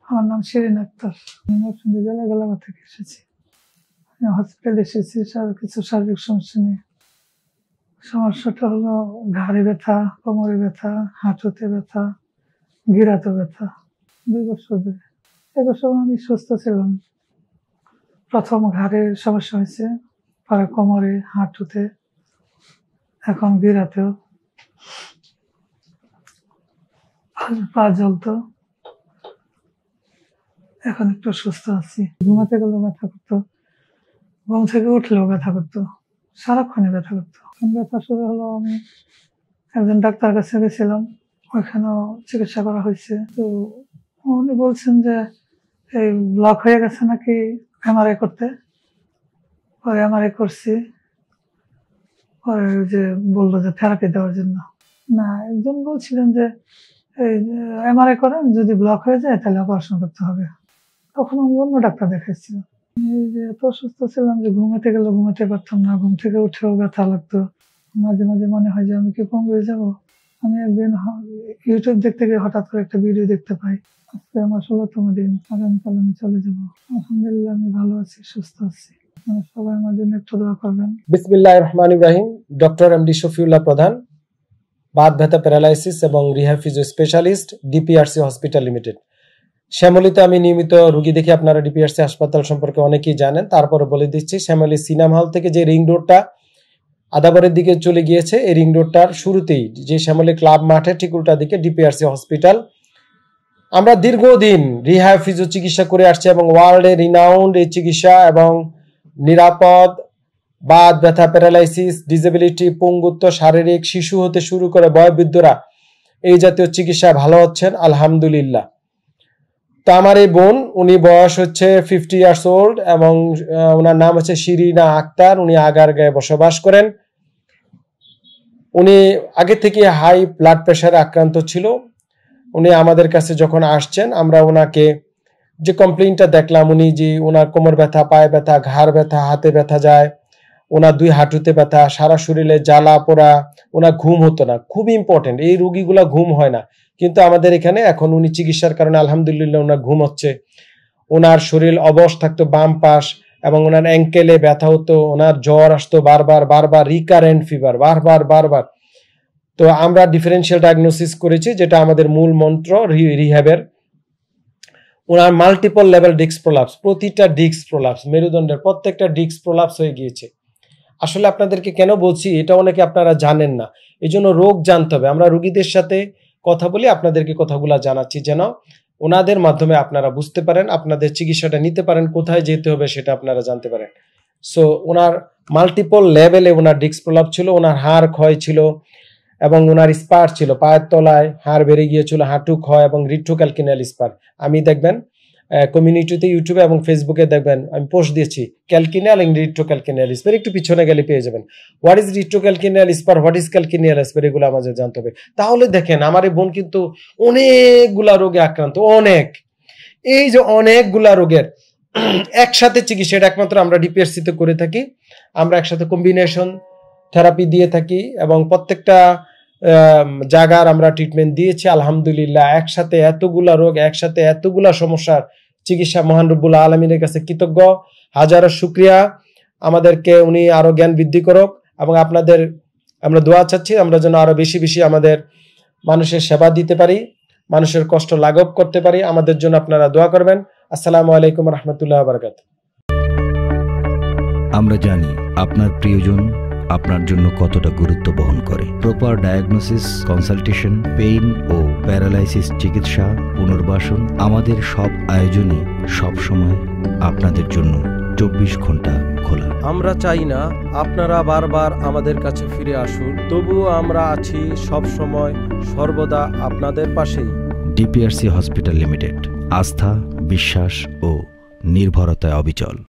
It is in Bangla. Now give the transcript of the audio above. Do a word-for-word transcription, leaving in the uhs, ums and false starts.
আমার নাম শিরিন আক্তার। আমি জেলা গোলাঘাট থেকে এসেছি। হসপিটালে এসেছি কিছু শারীরিক সমস্যা নিয়ে। সমস্যাটা হলো ঘাড়ে ব্যথা, কোমরে ব্যথা, হাঁটুতে ব্যথা, গিরাতে ব্যথা। দুই বছর ধরে এবছর আমি সুস্থ ছিলাম। প্রথম ঘাড়ের সমস্যা হয়েছে, পরে কোমরে, হাঁটুতে, এখন গিরাতেও। পা জ্বলতো, এখন একটু সুস্থ আছি। ঘুমাতে গেলেও ব্যথা করতো, ঘুম থেকে উঠলেও ব্যথা করতো, সারাক্ষণে ব্যথা করতো। ব্যথা শুরু হলো, আমি একজন ডাক্তার কাছে গেছিলাম, ওইখানেও চিকিৎসা করা হয়েছে। তো উনি বলছেন যে এই ব্লক হয়ে গেছে নাকি এমআরআই করতে। পরে এমআরআই করছি, পরে যে বললো যে থেরাপি দেওয়ার জন্য। না, একজন বলছিলেন যে এই এমআরআই করেন, যদি ব্লক হয়ে যায় তাহলে অপারেশন করতে হবে। তখন আমি অন্য ডাক্তার দেখাইছিলাম। এই যে এত অসুস্থ ছিলাম যে ঘুমাতে গেলে ঘুমাতে পারতাম না, ঘুম থেকে উঠেও ব্যথা লাগতো। মাঝে মাঝে মনে হয় যে আমি কি পঙ্গু হয়ে যাবো। আমি একদিন ইউটিউব দেখতে গিয়ে হঠাৎ করে একটা ভিডিও দেখতে পাই, আজকে আমার ষোলোতম দিন, আগামীকাল আমি চলে যাবো। আলহামদুলিল্লাহ আমি ভালো আছি, সুস্থ আছি। সবাই আমার জন্য একটু দোয়া করবেন। বিসমিল্লাহির রহমানির রহিম। ডক্টর এমডি শফিউল্লাহ প্রধান, বাত ব্যথা প্যারালাইসিস এবং rehab physio specialist, DPRC hospital limited. শ্যামলীতে আমি নিয়মিত রোগী দেখি। আপনারা ডিপিআরসি হাসপাতাল সম্পর্কে অনেকেই জানেন, তারপরে বলে দিচ্ছি। শ্যামলী সিনেমা হল থেকে যে রিং রোডটা আদাবরের দিকে চলে গিয়েছে, এই রিং রোডটার শুরুতেই যে শ্যামলী ক্লাব মাঠে ঠিক উল্টা দিকে ডিপিআরসি হসপিটাল। আমরা দীর্ঘদিন রিহ্যাব ফিজিও চিকিৎসা করে আসছি এবং ওয়ার্ল্ডে রিনাউন্ড এই চিকিৎসা এবং নিরাপদ বাত ব্যথা প্যারালাইসিস, ডিসেবিলিটি, পঙ্গুত্ব, শারীরিক, শিশু হতে শুরু করে বয়োবৃদ্ধরা এই জাতীয় চিকিৎসা ভালো হচ্ছেন আলহামদুলিল্লাহ। তো আমার এই বোন, উনি বয়স হচ্ছে ফিফটি ইয়ার্স ওল্ড এবং ওনার নাম হচ্ছে শিরিনা আক্তার। উনি আগারগাঁয়ে বসবাস করেন। উনি আগে থেকে হাই ব্লাড প্রেশারে আক্রান্ত ছিল। উনি আমাদের কাছে যখন আসছেন, আমরা ওনাকে যে কমপ্লেইনটা দেখলাম, উনি যে ওনার কোমর ব্যথা, পায়ে ব্যথা, ঘাড় ব্যথা, হাতে ব্যথা যায়, ওনার দুই হাঁটুতে ব্যথা, সারা শরীরে জ্বালা পোড়া, ওনার ঘুম হতো না। খুব ইম্পর্টেন্ট, এই রোগীগুলা ঘুম হয় না, কিন্তু আমাদের এখানে এখন উনি চিকিৎসার কারণে আলহামদুলিল্লাহ ওনার ঘুম হচ্ছে। ওনার শরীর অবশ থাকতো বাম পাশ এবং ওনার অ্যাঙ্কেলে ব্যথা হতো, ওনার জ্বর আসতো বারবার বারবার, রিকারেন্ট ফিভার বারবার বারবার। তো আমরা ডিফারেন্সিয়াল ডায়াগনোসিস করেছি, যেটা আমাদের মূল মন্ত্র রিহ্যাবের। ওনার মাল্টিপল লেভেল ডিস্ক প্রোলাপস, প্রতিটা ডিস্ক প্রোলাপস, মেরুদণ্ডের প্রত্যেকটা ডিস্ক প্রোলাপস হয়ে গিয়েছে। আসলে আপনাদেরকে কেন বলছি, এটা অনেকে আপনারা জানেন না, এই জন্য রোগ জানতে হবে। আমরা রোগীদের সাথে কথা বলি, আপনাদেরকে কথাগুলো জানাচ্ছি যেন ওনাদের মাধ্যমে আপনারা বুঝতে পারেন, আপনাদের চিকিৎসাটা নিতে পারেন, কোথায় যেতে হবে সেটা আপনারা জানতে পারেন। সো ওনার মাল্টিপল লেভেলে ওনার ডিস্ক প্রলাপ ছিল, ওনার হাড় ক্ষয় ছিল এবং ওনার স্পার ছিল, পায়ের তলায় হাড় বেড়ে গিয়েছিল, হাঁটু ক্ষয় এবং রিট্রোক্যালকিনিয়াল স্পার। আমি দেখবেন কমিউনিটিতে, ইউটিউবে এবং ফেসবুকে দেখবেন আমি পোস্ট দিয়েছি, ক্যালকিনিয়াল এবং রিট্রোক্যালকিনিয়াল স্পার। একটু পিছনে গেলে পেয়ে যাবেন what is retrocalcaneal spur, what is calcaneal spur, এগুলো আমাদের জানতে হবে। তাহলে দেখেন আমার এই বোন কিন্তু অনেকগুলা রোগে আক্রান্ত, অনেক, এই যে অনেকগুলা রোগের একসাথে চিকিৎসা, এটা একমাত্র আমরা ডিপিআরসিতে করে থাকি। আমরা একসাথে কম্বিনেশন থেরাপি দিয়ে থাকি এবং প্রত্যেকটা জায়গার আমরা ট্রিটমেন্ট দিয়েছি আলহামদুলিল্লাহ। একসাথে এতগুলা রোগ, একসাথে এতগুলা সমস্যার চিকিৎসা, মহান রব্বুল আলামিনের কাছে কৃতজ্ঞ, হাজারো শুকরিয়া। আমাদেরকে উনি আরো জ্ঞান বৃদ্ধি করুক এবং আপনাদের আমরা দোয়া চাচ্ছি, আমরা যেন আরো বেশি বেশি আমাদের মানুষের সেবা দিতে পারি, মানুষের কষ্ট লাঘব করতে পারি। আমাদের জন্য আপনারা দোয়া করবেন। আসসালামু আলাইকুম রহমতুল্লাহ বারাকাতুহু। আমরা জানি আপনার প্রিয়জন আপনার জন্য কতটা গুরুত্ব বহন করে। প্রপার ডায়াগনোসিস, কনসালটেশন, পেইন ও প্যারালাইসিস চিকিৎসা, পুনর্বাসন, আমাদের সব আয়োজনই সবসময় আপনাদের জন্য চব্বিশ ঘন্টা খোলা। আমরা চাই না আপনারা বারবার আমাদের কাছে ফিরে আসুন, তবুও আমরা আছি সব সময় সর্বদা আপনাদের পাশেই। ডিপিআরসি হসপিটাল লিমিটেড, আস্থা, বিশ্বাস ও নির্ভরতায় অবিচল।